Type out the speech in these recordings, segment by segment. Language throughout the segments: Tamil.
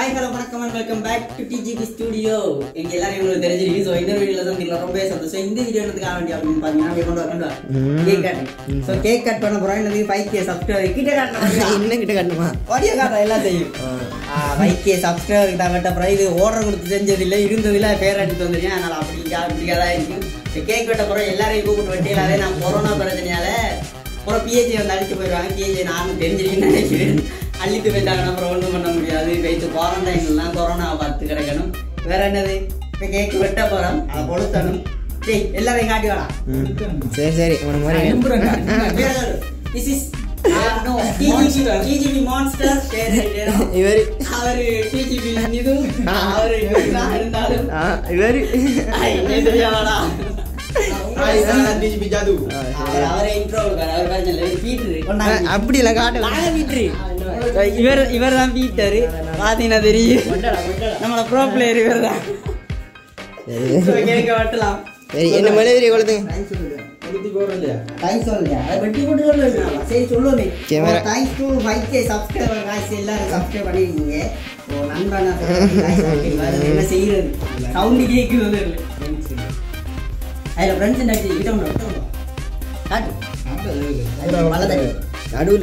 ஹாய் ஹலோ வணக்கம் and welcome back to DGP studio. எங்க எல்லாரும் உங்களுக்கு தெரிஞ்சிருக்கு. ஸோ இந்த வீடியோல தான் நீங்க ரொம்ப சந்தோஷம். இந்த வீடியோ எடுத்துக்க வேண்டிய அப்படின்னு பார்த்தீங்கன்னா கொண்டு cake cut. So cake cut பண்ண போறோம். எனக்கு 5K சப்ஸ்கிரைபர் கிட்ட காட்டணும். இன்னும் கிட்ட காட்டணுமா? ஆடியோ காட்ட எல்லாத்தையும் 5K சப்ஸ்கிரைபருக்கு தான் கட்ட போறோம். இது ஆர்டர் கொடுத்து செஞ்சதில்லை, இருந்ததில்லை, பேர் அடித்து வந்துருக்கேன். அதனால அப்படியா தான் இருக்கும். கேக் வெட்ட போறோம். எல்லாரையும் கூப்பிட்டு வெட்டியில நான் கொரோனா பிரச்சனையால அப்புறம் பிஹெச்சி வந்து அழிச்சு போயிடுவாங்க. பிஹெச்சி நானும் தெரிஞ்சிருக்கேன்னு நினைக்கிறேன். அள்ளிட்டு போயிட்டாங்கன்னா அப்புறம் ஒன்றும் பண்ண முடியாது. போயிட்டு குவாரண்டைன்லாம் கொரோனாவை பார்த்து கிடக்கணும். வேற என்னது, இப்போ கேக்கு வெட்ட போகிறோம், அதை கொளுத்தணும். சரி எல்லாரையும் காட்டி வரலாம். சரி சரி திஸ் இஸ் டிஜிபி மான்ஸ்டர். இவர் அவரு டிஜிபி இது அவரு இருந்தாலும் இவர் அப்படி இல்ல காட்டு. இவர் தான் பீட்டரு பாத்தீங்கன்னா தெரியும். நம்மள ப்ரோ பிளேயர் இவர் தான். கேட்க வெட்டலாம். சரி என்ன மழை தெரிய கொளுத்துங்க. சரி சொல்லுவோமே. தேங்க்ஸ் டு 5K சப்ஸ்கிரைபர் காய்ச்சி எல்லாரும் சப்ஸ்கிரைப் பண்ணிருக்கீங்க. நண்பனா என்ன செய்யறது, சவுண்டு கேட்குறது அதில் ஃப்ரெண்ட்ஸ் என்ன கிட்ட காட்டு நடுவில்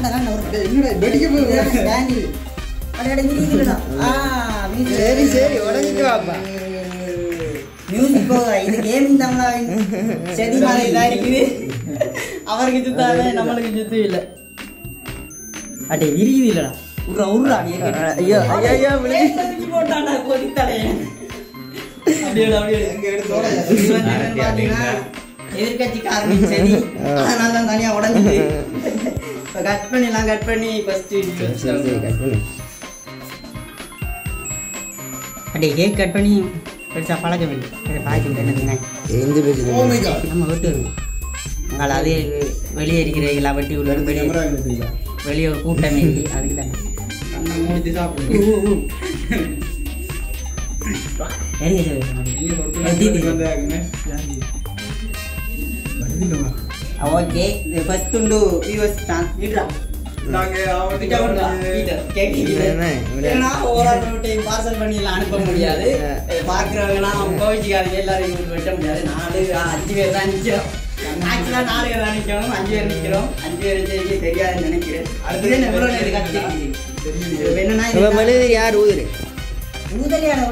சரி சரி உடஞ்சிட்டு வாப்பா. மியூசிக் இது கேமிங் தமிழா செடி மாதிரி இதாக இருக்குது. அவருக்கு சுத்தாத நம்மளுக்கு சுத்து இல்லை. அட்டே இருக்குது இல்லடா. உர்ரா உர்ரா ஐயோ ஐயோ ஐயோ போட்டாண்டா கொதித்தலைய எதிர்கட்சிக்காரன் செடி, அதனால தான் தனியா உடஞ்சுது. இப்போ கட் பண்ணிடலாம். கட் பண்ணி ஃபர்ஸ்ட் அட்டே கேக் கட் பண்ணி பெருசாக பழக்க வேண்டும். பாய்க்கு என்னதுங்க நம்ம வெட்டு உங்களை அதே வெளியே இருக்கிறீங்களா, வெட்டி உள்ள வெளியே ஒரு கூட்டமே அதுக்கு தானே ஓகே. ஃபர்ஸ்ட் உண்டு வியூவர்ஸ் தான் வீட்ரா பார்சல் பண்ணி அனுப்ப முடியாது. பாக்குறவங்கலாம் கோவிச்சுக்காரங்க எல்லாரும் வெட்ட முடியாது. 4-5 பேர் தான் நிற்கிறோம். ஆக்சுவலா 4 பேர் தான் நிற்கிறோம். 5 பேர் நிற்கிறோம். 5 பேர் தெரியாதுன்னு நினைக்கிறேன். அடுத்தது எவ்வளோ நேரம் கட்டிருக்கு என்னன்னா மழுதிரி யார் ஊதுரு ஊதலியான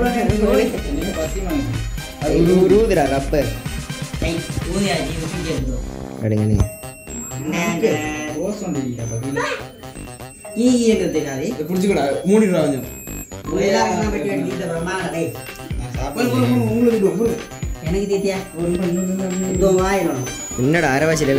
ஊதுரா ரப்பர் ஊதியாச்சு எடுங்க நீங்க எனக்கு தேத்தியா என்னடா அரவாசியில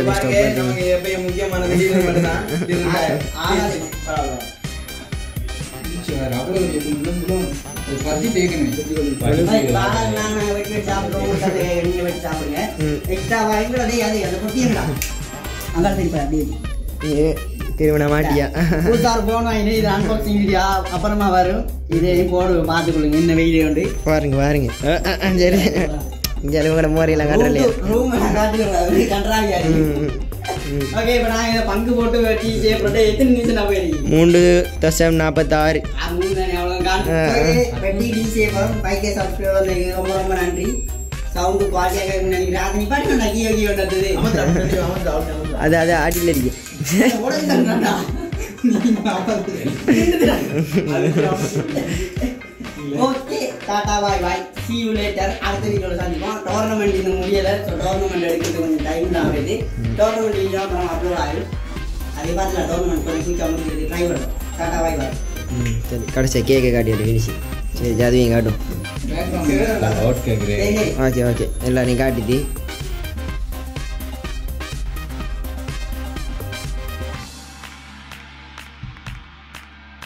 திருமண மாட்டியா போன் வாங்கி இது அன்பாக்சிங் வீடியோ அப்புறமா வரும். இதே போடு பார்த்துக்கொள்ளுங்க. என்ன வீடியோ உண்டு பாருங்க பாருங்க. சரி இங்கே கூட மோரையெல்லாம் காட்டுறலையா ரூம் காட்டுறது கன்றாவியா. ஓகே இப்போ நான் இதை பங்கு போட்டு வெட்டி செய்யப்பட்ட எத்தனை நிமிஷம் நான் போயிருக்கேன் 3:46 வெட்டி டீ செய்யப்படும். 5K சப்ஸ்கிரைபர் வந்தது ரொம்ப ரொம்ப நன்றி. சவுண்டு குவாலிட்டியாக இருக்குன்னு நினைக்கிறேன். அது நீ பாட்டு நான் கீழே கீழே வந்தது அது அது ஆட்டில் இருக்கு. Okay tata bye bye, see you later. அடுத்த வீடியோவில் சந்திப்போம். டோர்னமெண்ட் இன்னும் முடியலை. ஸோ டோர்னமெண்ட் எடுக்கிறது கொஞ்சம் டைம் தான் ஆகுது. டோர்னமெண்ட் வீடியோ அப்புறம் அப்லோட் ஆகும். அதே பார்த்து டோர்னமெண்ட் கொஞ்சம் குயிக்காக முடிக்கிறது ட்ரை பண்ணுறோம். டாடா பாய் பாய். சரி கடைசியாக கேக்கை காட்டியது ஃபினிஷ். சரி ஜாதியும் காட்டும். ஓகே ஓகே எல்லாரையும் காட்டிட்டு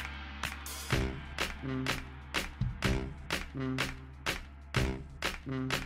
Mm-hmm.